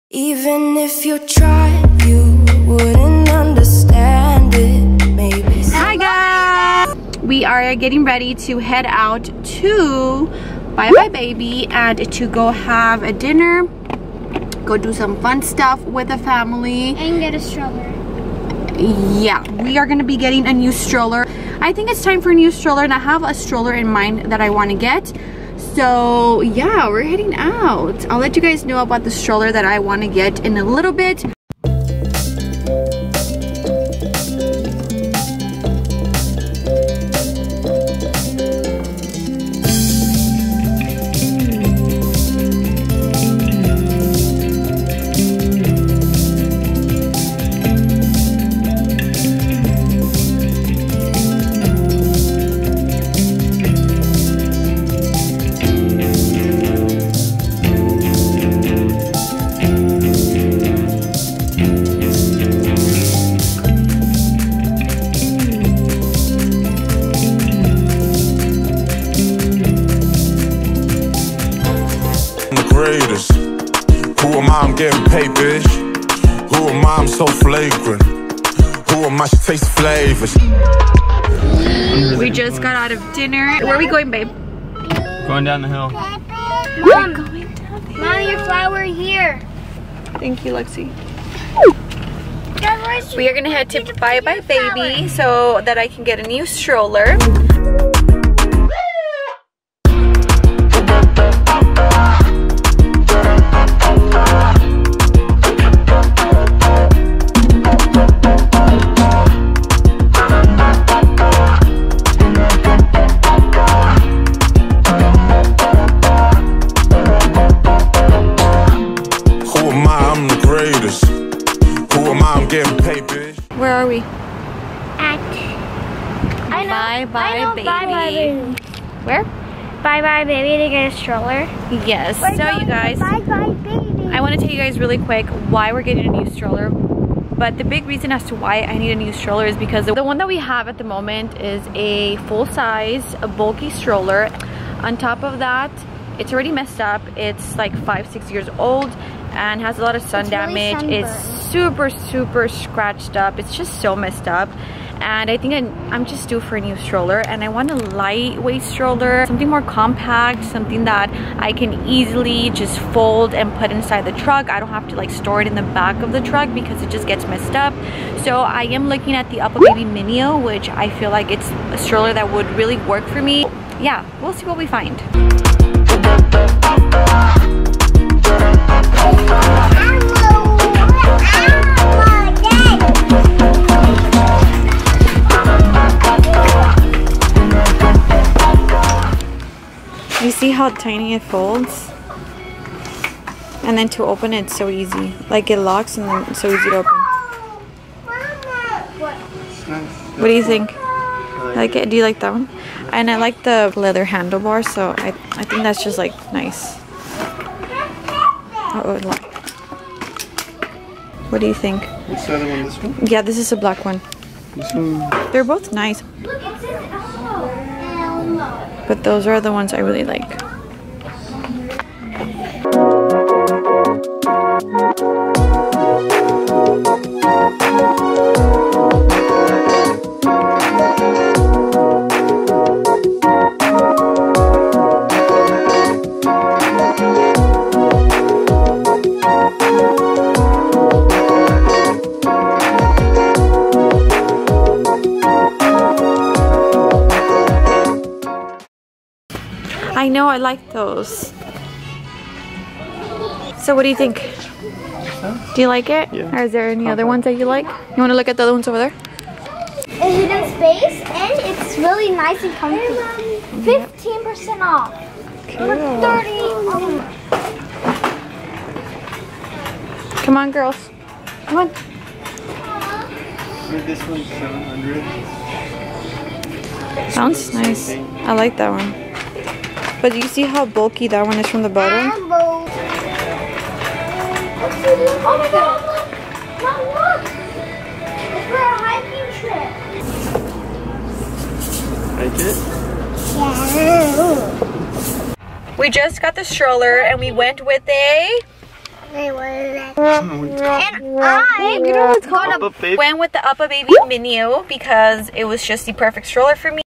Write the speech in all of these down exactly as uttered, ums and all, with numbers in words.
Even if you tried, you wouldn't understand it, maybe. Hi guys! We are getting ready to head out to Bye Bye Baby and to go have a dinner, go do some fun stuff with the family. And get a stroller. Yeah, we are gonna be getting a new stroller. I think it's time for a new stroller, and I have a stroller in mind that I want to get. So yeah, we're heading out. I'll let you guys know about the stroller that I want to get in a little bit. Who am I? I'm getting paid, bitch. Who am I? I'm so flagrant. Who am I? She tastes flavors. We just got out of dinner. Where are we going, babe? Going down the hill. Mom, going down the hill. Mom, your flower here. Thank you, Lexi. We are gonna head to Bye Bye Baby so that I can get a new stroller. Where are we? At I know, Bye Bye I know Baby. Bye Bye Baby. Where? Bye Bye Baby to get a stroller. Yes. We're so going you guys, to Bye Bye Baby. I want to tell you guys really quick why we're getting a new stroller. But the big reason as to why I need a new stroller is because the one that we have at the moment is a full-size, a bulky stroller. On top of that, it's already messed up. It's like five, six years old and has a lot of sun it's really damage. It's super, super scratched up. It's just so messed up. And I think I'm, I'm just due for a new stroller, and I want a lightweight stroller, something more compact, something that I can easily just fold and put inside the truck. I don't have to like store it in the back of the truck because it just gets messed up. So I am looking at the Uppa Baby Minio, which I feel like it's a stroller that would really work for me. Yeah, we'll see what we find. You see how tiny it folds? And then to open it, it's so easy. Like it locks and then it's so easy to open. What do you think? Like it? Do you like that one? And I like the leather handlebar, so I, I think that's just like nice. Oh, it locked. What do you think? What's the other one? This one? Yeah, this is a black one. This one? They're both nice. But those are the ones I really like. I know, I like those. So what do you think? Do you like it? Yeah. Or is there any other ones that you like? You want to look at the other ones over there? A hidden space, and it's really nice and comfy. fifteen percent off. Cool. For thirty. Um, Come on, girls. Come on. This one's seven hundred. Sounds nice. I like that one. But you see how bulky that one is from the bottom? Oh my god, look! Mom, look! It's for a hiking trip. Like it? Yeah. We just got the stroller and we went with a Wait, what is that? And I, you know what's called Uppa Baby. Went with the Uppa Baby Mini because it was just the perfect stroller for me.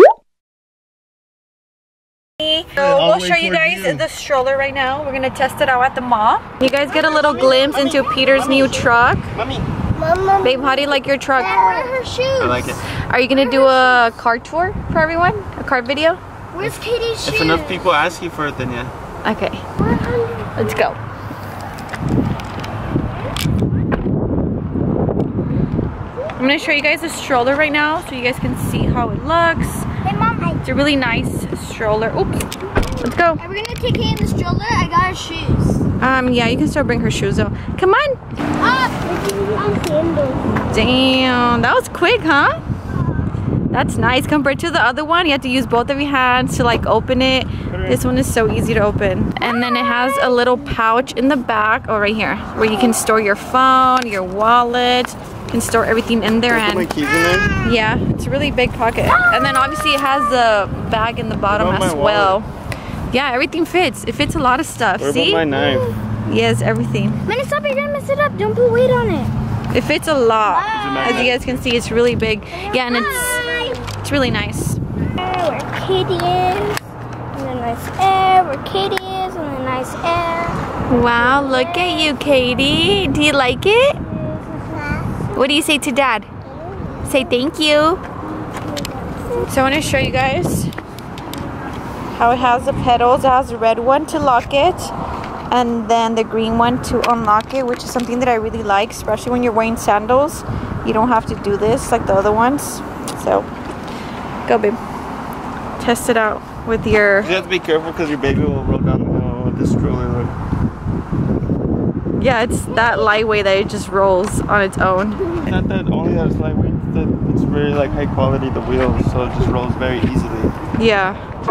So I'll we'll wait show you for guys you. the stroller right now. We're gonna test it out at the mall. You guys get a little glimpse into Peter's new truck. Mommy. Mama, Babe, how do you like your truck? her shoes. I like it. Are you gonna do a car tour for everyone? A car video? Where's Katie's shoes? If enough people ask you for it, then yeah. Okay, let's go. I'm gonna show you guys the stroller right now so you guys can see how it looks. Hey, Mom, I, It's a really nice stroller. Oops, let's go. are we gonna take Katie in the stroller? I got her shoes. Um, yeah, you can still bring her shoes though. Come on. Ah, Damn, that was quick, huh? That's nice compared to the other one. You have to use both of your hands to like open it. This one is so easy to open. And then it has a little pouch in the back, oh right here, where you can store your phone, your wallet. You can store everything in there. Put my And keys in there. yeah, it's a really big pocket. And then obviously it has the bag in the bottom What about as my well. Yeah, everything fits. It fits a lot of stuff. What See? about my knife? Yes, everything. Minnie, stop, you're gonna mess it up. Don't put weight on it. It fits a lot. Is it As magnet? you guys can see, it's really big. Yeah, and it's it's really nice. Where Katie is. And a nice air. Where Katie is. And a nice air. Wow, look at you, Katie. Do you like it? What do you say to Dad? Say thank you. So I want to show you guys how it has the pedals. It has the red one to lock it, and then the green one to unlock it, which is something that I really like, especially when you're wearing sandals. You don't have to do this like the other ones. So, go babe. Test it out with your... You have to be careful because your baby will roll down the hill with this stroller. Look. Yeah, it's that lightweight that it just rolls on its own. It's not that only that it's lightweight, it's that it's very like high quality, the wheels, so it just rolls very easily. Yeah.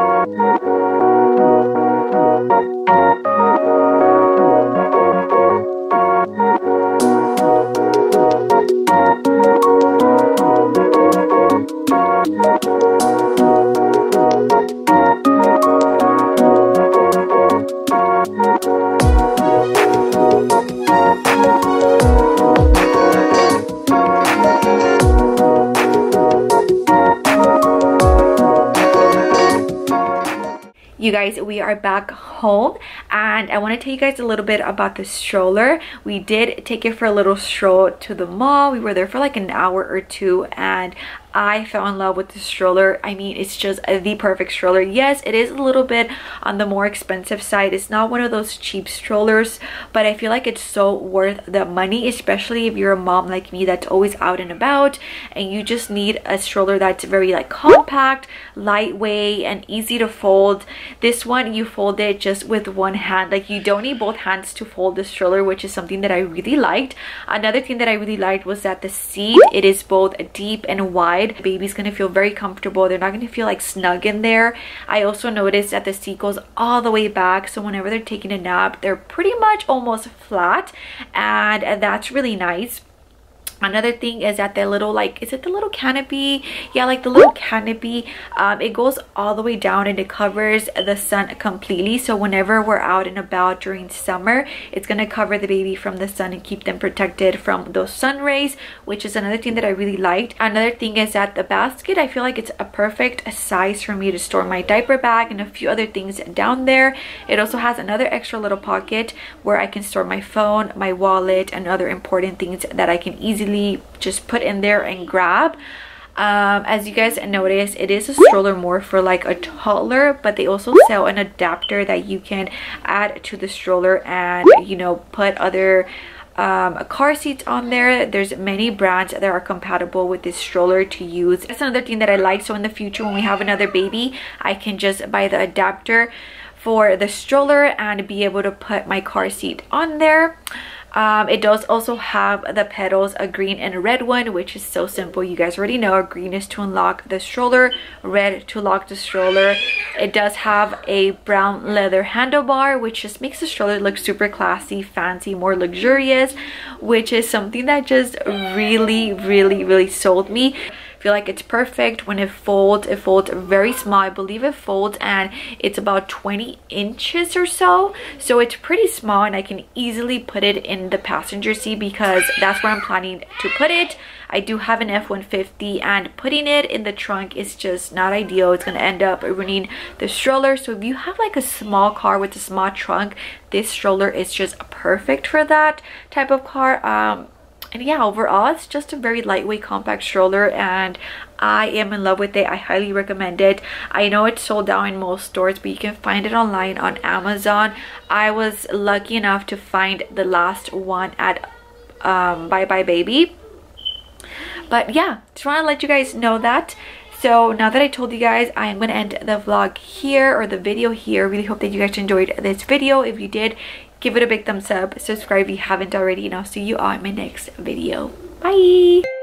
You guys, we are back home and I want to tell you guys a little bit about the stroller. We did take it for a little stroll to the mall. We were there for like an hour or two and I fell in love with the stroller. I mean, it's just the perfect stroller. Yes, it is a little bit on the more expensive side. It's not one of those cheap strollers, but I feel like it's so worth the money, especially if you're a mom like me that's always out and about and you just need a stroller that's very like compact, lightweight, and easy to fold. This one, you fold it just with one hand. Like, you don't need both hands to fold the stroller, which is something that I really liked. Another thing that I really liked was that the seat, it is both deep and wide. The baby's gonna feel very comfortable. They're not gonna feel like snug in there. I also noticed that the seat goes all the way back, so whenever they're taking a nap, they're pretty much almost flat, and that's really nice. Another thing is that the little, like, is it the little canopy? Yeah, like the little canopy, um, it goes all the way down and it covers the sun completely. So whenever we're out and about during summer, it's gonna cover the baby from the sun and keep them protected from those sun rays, which is another thing that I really liked. Another thing is that the basket, I feel like it's a perfect size for me to store my diaper bag and a few other things down there. It also has another extra little pocket where I can store my phone, my wallet, and other important things that I can easily just put in there and grab. Um, as you guys notice, it is a stroller more for like a toddler, but they also sell an adapter that you can add to the stroller and, you know, put other um, car seats on there. There's many brands that are compatible with this stroller to use. That's another thing that I like. So in the future, when we have another baby, I can just buy the adapter for the stroller and be able to put my car seat on there. Um, it does also have the pedals, a green and a red one, which is so simple. You guys already know, green is to unlock the stroller, red to lock the stroller. It does have a brown leather handlebar, which just makes the stroller look super classy, fancy, more luxurious, which is something that just really, really, really sold me. feel like it's perfect. When it folds, it folds very small. I believe it folds and it's about twenty inches or so, so it's pretty small, and I can easily put it in the passenger seat because that's where I'm planning to put it. I do have an F one fifty, and putting it in the trunk is just not ideal. It's going to end up ruining the stroller. So if you have like a small car with a small trunk, this stroller is just perfect for that type of car. Um, and yeah, overall it's just a very lightweight compact stroller, and I am in love with it. I highly recommend it. I know it's sold out in most stores, but you can find it online on Amazon. I was lucky enough to find the last one at um, Bye Bye Baby. But yeah, just want to let you guys know that. So now that I told you guys, I am going to end the vlog here, or the video here. Really hope that you guys enjoyed this video. If you did, give it a big thumbs up, subscribe if you haven't already, and I'll see you all in my next video. Bye!